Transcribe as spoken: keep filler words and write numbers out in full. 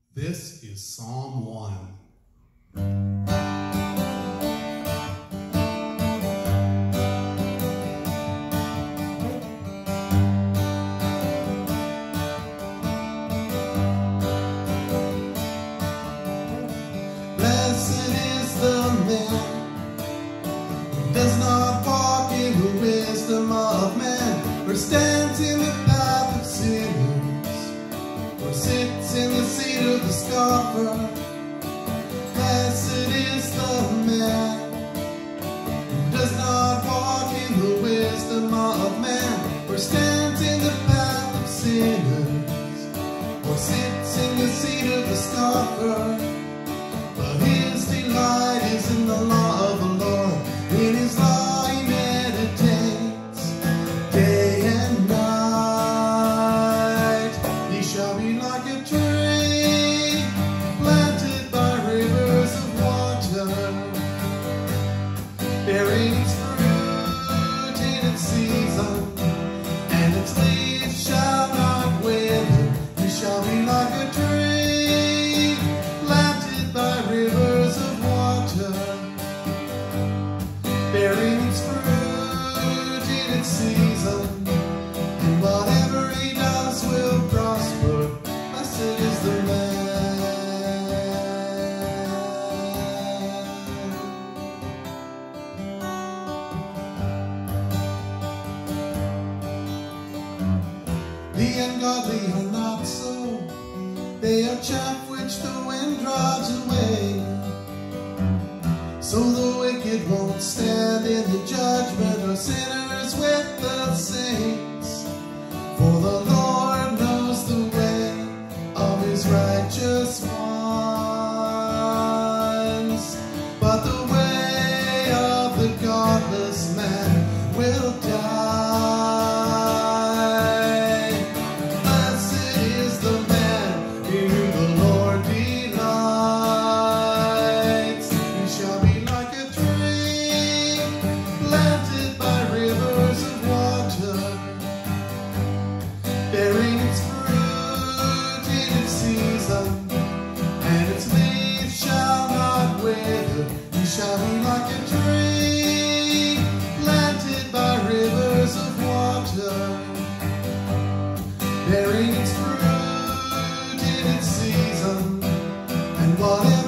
This is Psalm one. Blessed is the man who does not walk in the wisdom of man, or stands in the path of sinners, or sits in the seat of the scoffer. Blessed is the man who does not walk in the wisdom of man, or stands in the path of sinners, or sits in the seat of the scoffer. But his delight is in the law of the Lord. In his law he meditates day and night. He shall be like a tree planted by rivers of water, bearing its fruit in its season, and its leaves shall not wither. He shall be like a tree planted by rivers of water, bearing its fruit in its season, and whatever he does will prosper. Blessed is the man. The ungodly are not so, they are chaff which the wind drives away. So the wicked won't stand in the judgment, or sinners with the saints. For the Lord knows the way of his righteous ones, but the way of the godless man will die. Blessed is the man in whom the Lord delights. He shall be like a tree planted by rivers of water, bearing its fruit in its season, and its leaves shall not wither. He shall be like a tree planted by rivers of water, bearing its fruit in its season, and whatever